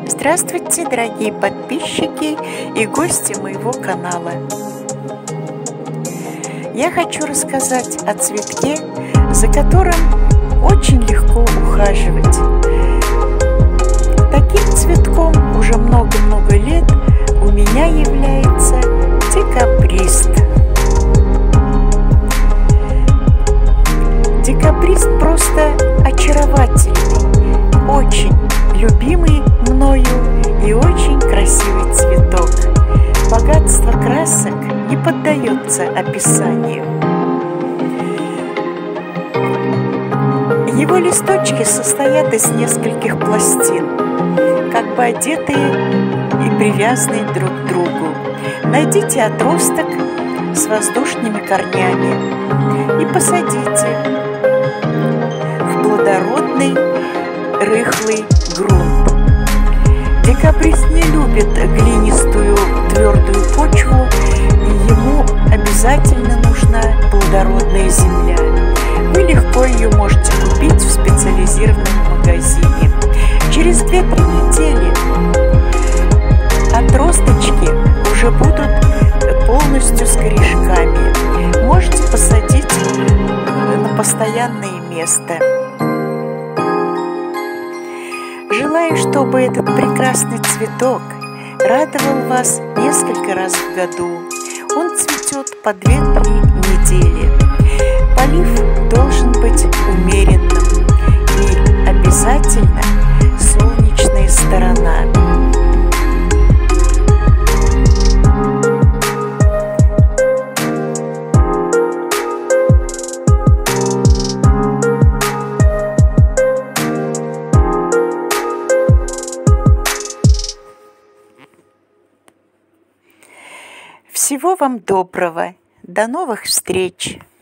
Здравствуйте, дорогие подписчики и гости моего канала. Я хочу рассказать о цветке, за которым очень легко ухаживать. Таким цветком уже много-много лет у меня является декабрист. Декабрист просто очаровательный, очень любимый мною и очень красивый цветок. Богатство красок не поддается описанию. Его листочки состоят из нескольких пластин, как бы одетые и привязанные друг к другу. Найдите отросток с воздушными корнями и посадите в плодородный рыхлый грунт. Декабрист не любит глинистую твердую почву, и ему обязательно нужна плодородная земля. Вы легко ее можете купить в специализированном магазине. Через 2-3 недели отросточки уже будут полностью с корешками. Можете посадить на постоянное место. Желаю, чтобы этот прекрасный цветок радовал вас несколько раз в году. Он цветет по 2-3 недели. Полив должен быть умеренным и обязательно солнечная сторона. Всего вам доброго. До новых встреч!